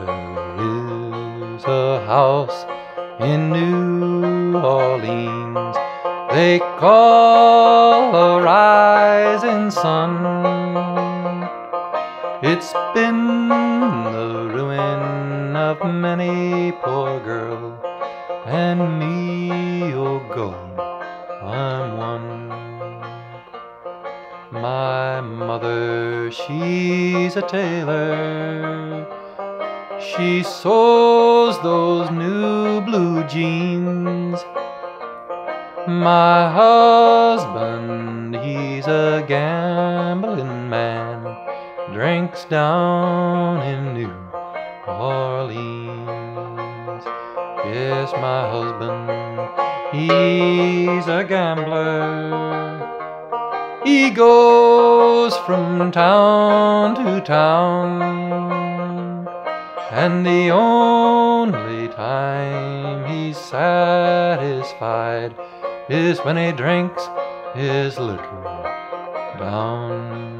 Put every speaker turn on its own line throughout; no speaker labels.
There is a house in New Orleans they call a rising sun. It's been the ruin of many poor girl, and me, oh God, I'm one. My mother, she's a tailor. She sews those new blue jeans. My husband, he's a gambling man, drinks down in New Orleans. Yes, my husband, he's a gambler. He goes from town to town, and the only time he's satisfied is when he drinks his liquor down.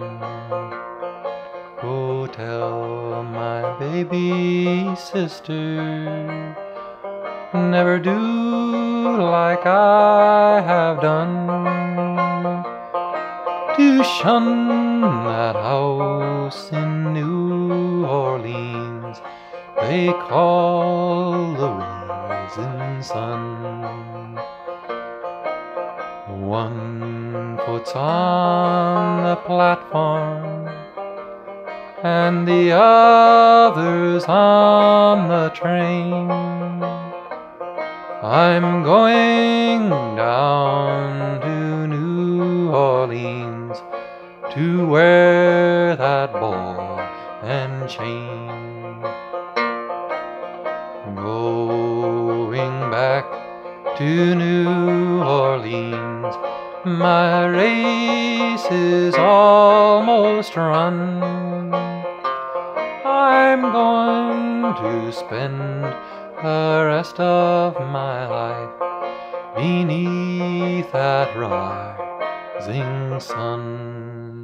Go tell my baby sister, never do like I have done, to shun that house in New Orleans they call the rising sun. One foot's on the platform, and the other's on the train. I'm going down to New Orleans to wear that ball and chain. Going back to New Orleans, my race is almost run. I'm going to spend the rest of my life beneath that rising sun.